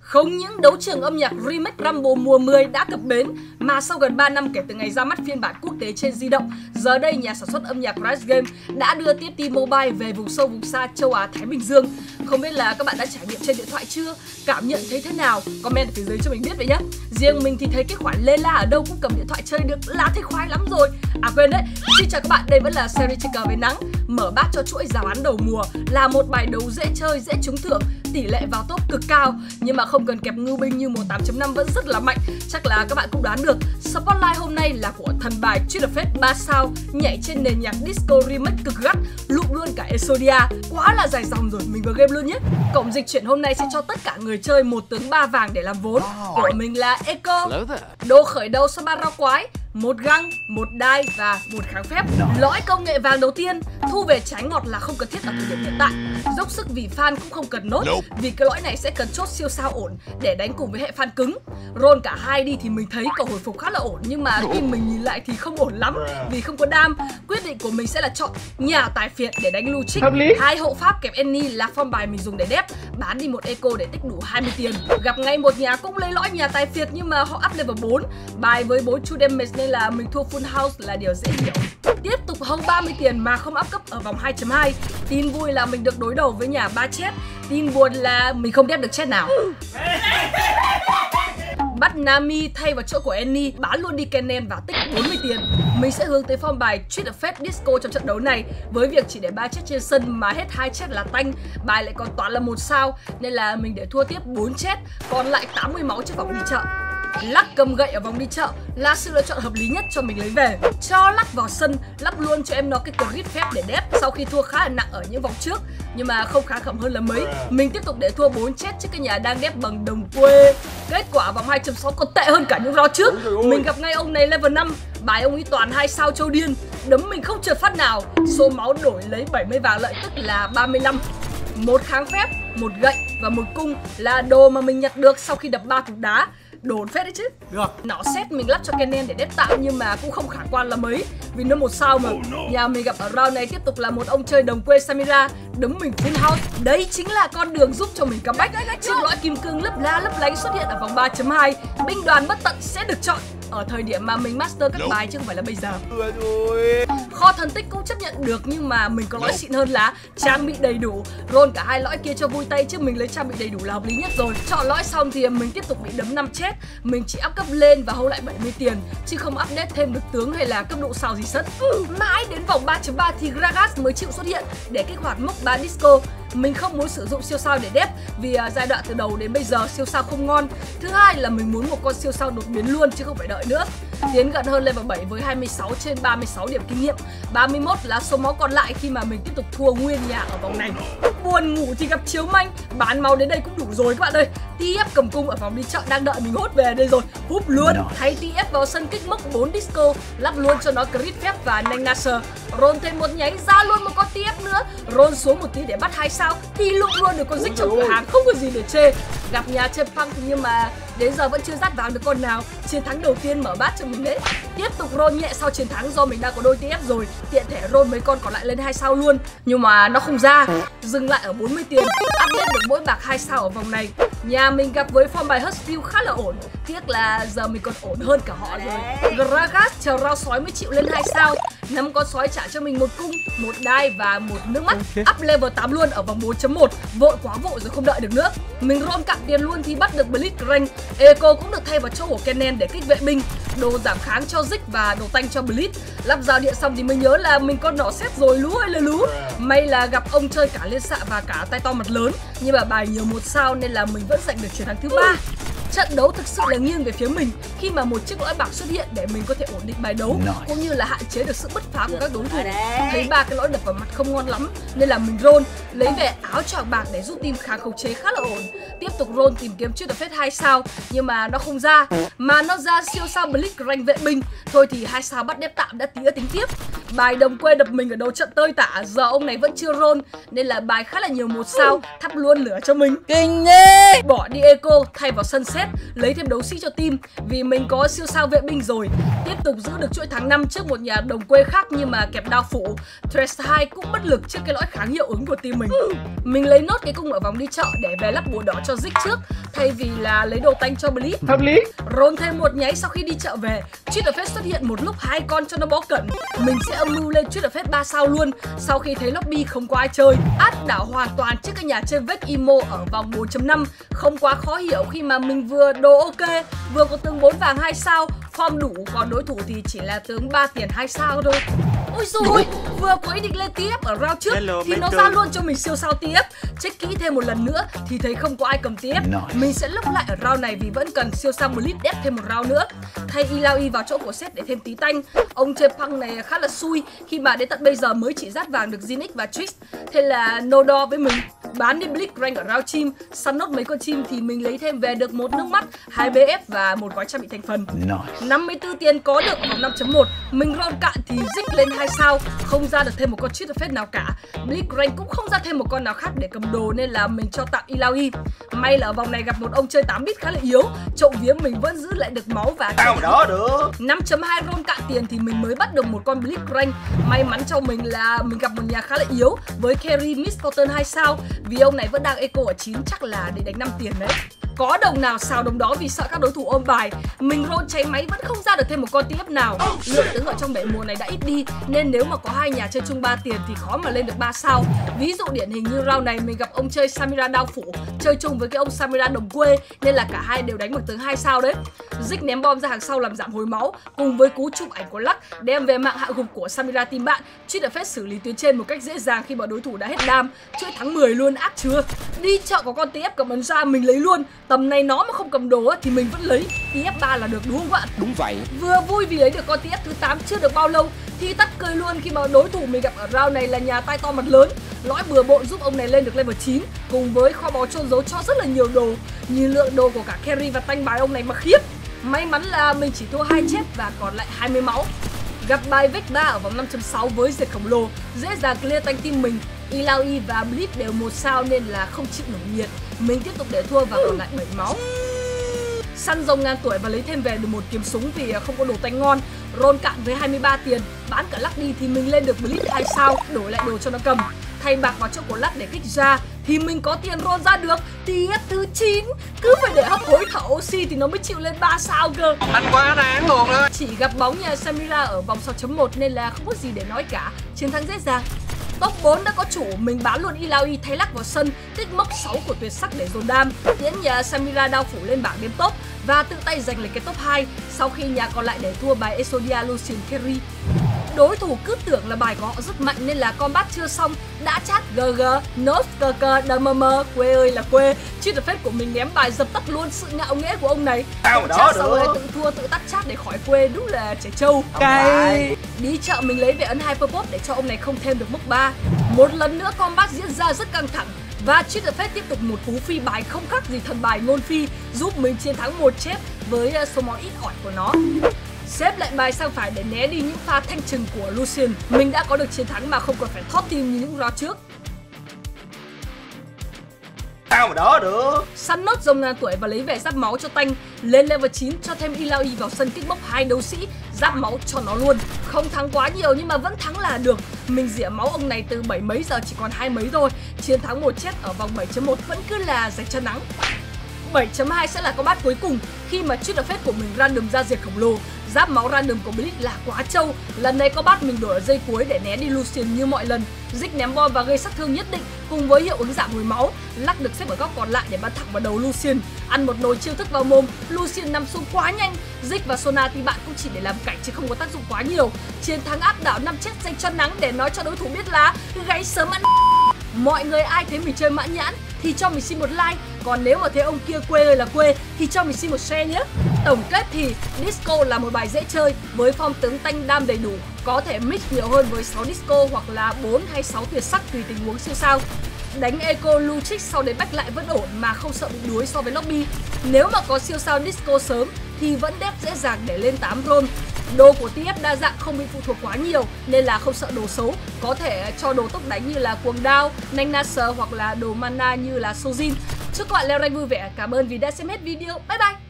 Không những đấu trường âm nhạc Remix Rumble mùa 10 đã cập bến, mà sau gần 3 năm kể từ ngày ra mắt phiên bản quốc tế trên di động, giờ đây nhà sản xuất âm nhạc Riot Games đã đưa TFT Mobile về vùng sâu vùng xa châu Á Thái Bình Dương. Không biết là các bạn đã trải nghiệm trên điện thoại chưa? Cảm nhận thấy thế nào? Comment ở phía dưới cho mình biết vậy nhé. Riêng mình thì thấy cái khoản lê la ở đâu cũng cầm điện thoại chơi được là thấy khoái lắm rồi. À quên đấy, xin chào các bạn, đây vẫn là series chơi cờ với nắng. Mở bát cho chuỗi giáo án đầu mùa là một bài đấu dễ chơi, dễ trúng thưởng, tỷ lệ vào top cực cao, nhưng mà không cần kẹp ngưu binh như 18.5 vẫn rất là mạnh. Chắc là các bạn cũng đoán được. Spotlight hôm nay là của thần bài Tweet the Fate 3 sao nhảy trên nền nhạc disco remix cực gắt, lụm luôn cả Exodia. Quá là dài dòng rồi, mình vào game luôn nhé. Cổng dịch chuyển hôm nay sẽ cho tất cả người chơi 1 tướng 3 vàng để làm vốn. Của mình là Eco. Đồ khởi đầu sau 3 rau quái, 1 găng, 1 đai và 1 kháng phép. Lõi công nghệ vàng đầu tiên, thu về trái ngọt là không cần thiết ở thời điểm hiện tại. Dốc sức vì fan cũng không cần nốt, vì cái lõi này sẽ cần chốt siêu sao ổn để đánh cùng với hệ fan cứng. Roll cả hai đi thì mình thấy cầu hồi phục khá là ổn, nhưng mà khi mình nhìn lại thì không ổn lắm vì không có đam. Quyết định của mình sẽ là chọn nhà tài phiệt để đánh lưu trích. 2 hộ pháp kẹp Annie là form bài mình dùng để đép, bán đi 1 eco để tích đủ 20 tiền. Gặp ngay một nhà cũng lấy lõi nhà tài phiệt nhưng mà họ up level 4, bài với 4 true damage nên là mình thua full house là điều dễ hiểu. Tiếp tục hâu 30 tiền mà không up cấp ở vòng 2.2. Tin vui là mình được đối đầu với nhà 3 chết. Tin buồn là mình không đép được chết nào. Bắt Nami thay vào chỗ của Annie, bán luôn đi Kennen và tích 40 tiền. Mình sẽ hướng tới form bài Tweet the Fate Disco trong trận đấu này, với việc chỉ để 3 chết trên sân mà hết 2 chết là tanh, bài lại còn toàn là 1 sao nên là mình để thua tiếp 4 chết, còn lại 80 máu trước vòng đi chợ. Lắc cầm gậy ở vòng đi chợ là sự lựa chọn hợp lý nhất cho mình lấy về. Cho lắc vào sân, lắp luôn cho em nó cái crit phép để đép sau khi thua khá là nặng ở những vòng trước, nhưng mà không khá khẩm hơn là mấy. Mình tiếp tục để thua 4 chết trước cái nhà đang đép bằng đồng quê. Kết quả vòng 2.6 còn tệ hơn cả những round trước. Mình gặp ngay ông này level 5, bài ông ấy toàn 2 sao châu điên, đấm mình không trượt phát nào. Số máu đổi lấy 70 vàng lợi tức là 35. 1 kháng phép, 1 gậy và 1 cung là đồ mà mình nhặt được sau khi đập 3 cục đá. Đồn phết đấy chứ. Nó xét mình lắp cho Kennen để đép tạm nhưng mà cũng không khả quan là mấy, vì nó 1 sao mà. Nhà mình gặp ở round này tiếp tục là một ông chơi đồng quê Samira, đấm mình full house. Đấy chính là con đường giúp cho mình comeback. Chiếc lõi kim cương lấp lá lấp lánh xuất hiện ở vòng 3.2. Binh đoàn bất tận sẽ được chọn ở thời điểm mà mình master các bài chứ không phải là bây giờ. Kho thần tích cũng chấp nhận được nhưng mà mình có lõi xịn hơn là trang bị đầy đủ. Roll cả 2 lõi kia cho vui tay chứ mình lấy trang bị đầy đủ là hợp lý nhất rồi. Chọn lõi xong thì mình tiếp tục bị đấm 5 chết. Mình chỉ up cấp lên và hold lại 70 tiền chứ không update thêm được tướng hay là cấp độ sao gì sất. Mãi đến vòng 3.3 thì Gragas mới chịu xuất hiện để kích hoạt mốc 3 disco. Mình không muốn sử dụng siêu sao để đép vì giai đoạn từ đầu đến bây giờ siêu sao không ngon. Thứ hai là mình muốn một con siêu sao đột biến luôn chứ không phải đợi nữa. Tiến gần hơn level 7 với 26 trên 36 điểm kinh nghiệm. 31 là số máu còn lại khi mà mình tiếp tục thua nguyên nhà ở vòng này. Buồn ngủ thì gặp chiếu manh, bán máu đến đây cũng đủ rồi các bạn ơi. TF cầm cung ở vòng đi chợ đang đợi mình hốt về đây rồi, húp luôn. Thay TF vào sân kích mốc 4 disco, lắp luôn cho nó crit phép và nhanh nasser. Roll thêm một nháy ra luôn một con TF nữa, roll xuống một tí để bắt 2 sao thì lụm luôn được con dích trong cửa hàng, không có gì để chê. Gặp nhà chơi punk nhưng mà đến giờ vẫn chưa dắt vào được con nào. Chiến thắng đầu tiên mở bát cho mình đấy. Tiếp tục roll nhẹ sau chiến thắng do mình đang có đôi TF rồi, tiện thể roll mấy con còn lại lên 2 sao luôn, nhưng mà nó không ra. Dừng lại ở 40 tiền, update được mỗi bạc 2 sao ở vòng này. Nhà mình gặp với form bài Husky khá là ổn, tiếc là giờ mình còn ổn hơn cả họ rồi. Gragas chờ rau sói mới chịu lên 2 sao. 5 con sói trả cho mình 1 cung, 1 đai và 1 nước mắt. Up level 8 luôn ở vòng 4.1, vội quá vội rồi không đợi được nữa. Mình roll cạn tiền luôn thì bắt được Blitzcrank. Eco cũng được thay vào chỗ của Kennen để kích vệ binh, đồ giảm kháng cho Zik và đồ tanh cho Blitz. Lắp rào điện xong thì mới nhớ là mình con nỏ xét rồi, lú ơi là lú. May là gặp ông chơi cả liên xạ và cả tay to mặt lớn, nhưng mà bài nhiều 1 sao nên là mình vẫn giành được chiến thắng thứ 3. Trận đấu thực sự là nghiêng về phía mình khi mà một chiếc lõi bạc xuất hiện để mình có thể ổn định bài đấu cũng như là hạn chế được sự bứt phá của các đối thủ. Thấy 3 cái lõi đập vào mặt không ngon lắm nên là mình roll lấy về áo choàng bạc để giúp team kháng khống chế khá là ổn. Tiếp tục roll tìm kiếm Tweet the Fate 2 sao nhưng mà nó không ra, mà nó ra siêu sao Blitzcrank vệ binh. Thôi thì 2 sao bắt đép tạm đã tía tính tiếp. Bài đồng quê đập mình ở đầu trận tơi tả, giờ ông này vẫn chưa roll nên là bài khá là nhiều 1 sao, thắp luôn lửa cho mình. Kinh nhé. Bỏ đi Eco thay vào Sunset, lấy thêm đấu sĩ cho team vì mình có siêu sao vệ binh rồi. Tiếp tục giữ được chuỗi tháng 5 trước một nhà đồng quê khác nhưng mà kẹp đao phủ. Thresh 2 cũng bất lực trước cái lõi kháng hiệu ứng của team mình. Mình lấy nốt cái cung ở vòng đi chợ để về lắp bùa đỏ cho Zig trước thay vì là lấy đồ tanh cho Blitz. Hợp lý. Roll thêm một nháy sau khi đi chợ về. Treat the Fate xuất hiện một lúc 2 con cho nó bó cẩn. Mình sẽ âm mưu lên Treat the Fate 3 sao luôn sau khi thấy lobby không có ai chơi. Áp đảo hoàn toàn trước các nhà chơi vết emo ở vòng 4.5. Không quá khó hiểu khi mà mình vừa đồ ok, vừa có tướng 4 vàng 2 sao, form đủ, còn đối thủ thì chỉ là tướng 3 tiền 2 sao thôi. Ôi dồi, vừa có ý định lên TF ở round trước thì nó ra luôn cho mình siêu sao TF. Check kỹ thêm một lần nữa thì thấy không có ai cầm TF. Mình sẽ lốc lại ở round này vì vẫn cần siêu sao Blitz đép thêm một round nữa. Thay Ilaoi vào chỗ của set để thêm tí tanh. Ông chơi punk này khá là xui khi mà đến tận bây giờ mới chỉ dát vàng được Zinix và Trix. Thế là no đo với mình. Bán đi Blitz rank ở round chim, săn nốt mấy con chim thì mình lấy thêm về được một nước mắt, 2 BF và một gói trang bị thành phần. 54 tiền có được vòng 5.1. Mình roll cạn thì Zig lên 2 sao, không ra được thêm một con Treat the Fate nào cả. Blitz rank cũng không ra thêm một con nào khác để cầm đồ nên là mình cho tạm Ilaoi. May là ở vòng này gặp một ông chơi 8 bit khá là yếu, trộm vía mình vẫn giữ lại được máu và Tao đó được. 5.2 roll cạn tiền thì mình mới bắt được một con Blitz rank. May mắn cho mình là mình gặp một nhà khá là yếu với carry Miss Cotton 2 sao vì ông này vẫn đang eco ở 9, chắc là để đánh 5 tiền đấy. Có đồng nào xào đồng đó vì sợ các đối thủ ôm bài. Mình roll cháy máy vẫn không ra được thêm một con TF nào. Lượng tướng ở trong bể mùa này đã ít đi nên nếu mà có hai nhà chơi chung 3 tiền thì khó mà lên được 3 sao. Ví dụ điển hình như round này mình gặp ông chơi Samira đao phủ chơi chung với cái ông Samira đồng quê nên là cả hai đều đánh một tướng 2 sao đấy. Zig ném bom ra hàng sau làm giảm hồi máu cùng với cú chụp ảnh của Lắc đem về mạng hạ gục của Samira team bạn. Treat the Fate xử lý tuyến trên một cách dễ dàng khi mà đối thủ đã hết đam. Chuỗi thắng 10 luôn, ác chưa? Đi chợ có con TF cầm ấn ra mình lấy luôn. Tầm này nó mà không cầm đồ thì mình vẫn lấy. TF 3 là được đúng không bạn? Đúng vậy. Vừa vui vì lấy được con TF thứ 8 chưa được bao lâu thì tắt cười luôn khi mà đối thủ mình gặp ở round này là nhà tay to mặt lớn. Lõi bừa bộn giúp ông này lên được level 9 cùng với kho báu chôn giấu cho rất là nhiều đồ. Nhìn lượng đồ của cả carry và tanh bài ông này mà khiếp. May mắn là mình chỉ thua 2 chết và còn lại 20 máu. Gặp bài Vec 3 ở vòng 5.6 với diệt khổng lồ, dễ dàng clear tanh team mình. Ilaoi và Blitz đều 1 sao nên là không chịu nổi nhiệt. Mình tiếp tục để thua và còn lại 7 máu. Săn rồng ngàn tuổi và lấy thêm về được một kiếm súng vì không có đồ tanh ngon. Roll cạn với 23 tiền, bán cả Lắc đi thì mình lên được Blitz 2 sao, đổi lại đồ cho nó cầm. Thay bạc vào chỗ của Lắc để kích ra thì mình có tiền roll ra được TF thứ 9. Cứ phải để hấp hối thở oxy thì nó mới chịu lên 3 sao cơ. Anh quá đáng luôn đó. Chỉ gặp bóng nhà Samira ở vòng 6.1 nên là không có gì để nói cả. Chiến thắng dễ dàng. Top 4 đã có chủ, mình bán luôn Ilaoi thay Lắc vào sân, tích mốc 6 của tuyệt sắc để dồn đam, tiễn nhà Samira đao phủ lên bảng đếm top và tự tay giành lấy cái top 2 sau khi nhà còn lại để thua bài Exodia Lucian Carry. Đối thủ cứ tưởng là bài của họ rất mạnh nên là combat chưa xong đã chat GG, nốt cờ cờ đmm, quê ơi là quê. Treat the Fate của mình ném bài dập tắt luôn sự ngạo nghễ của ông này. Tao đó được. Sau rồi tự thua tự tắt chat để khỏi quê, đúng là trẻ trâu. Cay. Đi chợ mình lấy về ấn Hyperpop để cho ông này không thêm được mức 3. Một lần nữa combat diễn ra rất căng thẳng và Treat the Fate tiếp tục một cú phi bài không khác gì thần bài ngôn phi giúp mình chiến thắng một chép với số máu ít ỏi của nó. Xếp lại bài sang phải để né đi những pha thanh trừng của Lucian. Mình đã có được chiến thắng mà không còn phải thoát team như những round trước. Tao mà đó được. Săn nốt rồng ngàn tuổi và lấy về giáp máu cho tanh. Lên level 9 cho thêm Ilaoi vào sân kích mốc 2 đấu sĩ, giáp máu cho nó luôn. Không thắng quá nhiều nhưng mà vẫn thắng là được. Mình rỉa máu ông này từ 7 mấy giờ chỉ còn 2 mấy thôi. Chiến thắng một chết ở vòng 7.1 vẫn cứ là dành cho nắng. 7.2 sẽ là combat cuối cùng khi mà Treat the Fate của mình random ra diệt khổng lồ. Giáp máu random của Blitz là quá trâu. Lần này combat mình đổi ở giây cuối để né đi Lucian như mọi lần. Zig ném bom và gây sát thương nhất định cùng với hiệu ứng giảm hồi máu. Lắc được xếp ở góc còn lại để bắn thẳng vào đầu Lucian. Ăn một nồi chiêu thức vào mồm, Lucian nằm xuống quá nhanh. Zig và Sona thì bạn cũng chỉ để làm cảnh chứ không có tác dụng quá nhiều. Chiến thắng áp đảo 5 chết dành cho nắng để nói cho đối thủ biết là gáy sớm ăn. Mọi người ai thấy mình chơi mãn nhãn thì cho mình xin một like. Còn nếu mà thấy ông kia quê ơi là quê thì cho mình xin một share nhé. Tổng kết thì Disco là một bài dễ chơi với form tướng tanh đam đầy đủ. Có thể mix nhiều hơn với 6 Disco hoặc là 4 hay 6 tuyệt sắc tùy tình huống siêu sao. Đánh Eco Lutrix sau đấy back lại vẫn ổn mà không sợ bị đuối so với lobby. Nếu mà có siêu sao Disco sớm thì vẫn đép dễ dàng để lên 8 roll. Đồ của TF đa dạng không bị phụ thuộc quá nhiều nên là không sợ đồ xấu. Có thể cho đồ tốc đánh như là cuồng đao, nhanh Nasser hoặc là đồ mana như là Sojin. Chúc các bạn leo rank vui vẻ. Cảm ơn vì đã xem hết video. Bye bye.